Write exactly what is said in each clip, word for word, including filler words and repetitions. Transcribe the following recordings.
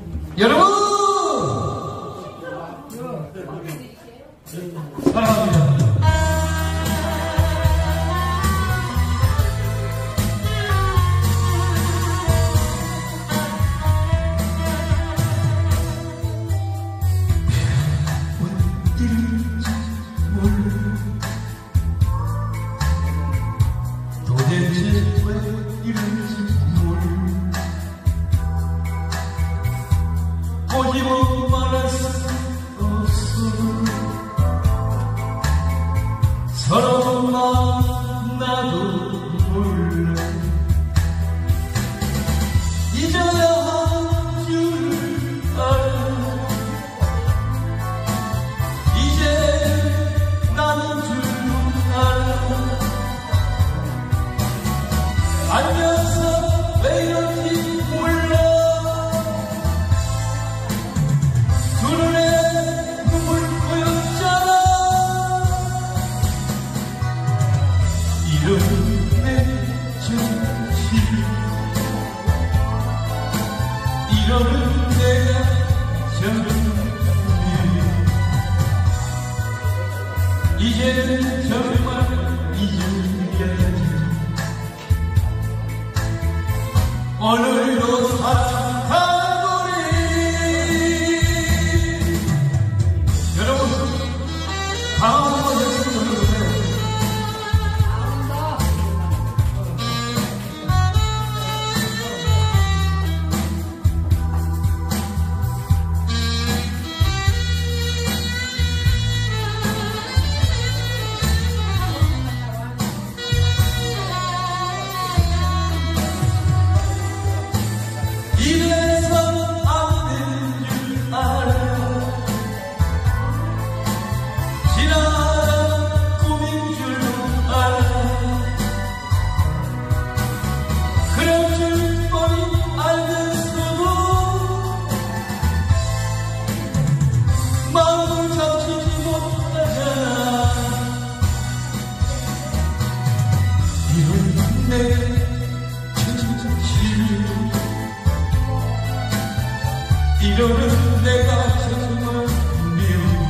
여러분 사랑합니다. 도대체 왜 이런지 몰라 꼬집어 말할 수 없어 서로 만나도 몰라 잊어야 할 줄 알아 이제 나는 줄 알아 알면서 왜 이런지 몰라 두 눈에 눈물 보였잖아 이런 내 정신 이러는 내가 정말 이제는 정말 잊어야지 오늘도 사랑하는 우리 여러분 다음 번에 들어보세요. 이래서 안 되는 줄 알아 지나간 꿈인 줄도 알아 그럴 줄 뻔히 알면서도 마음을 잡히지 못하잖아 이런 내 이러는 내가 정말 미워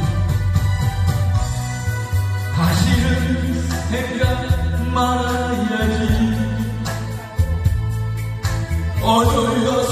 다시는 생각 말아야지 어쩌려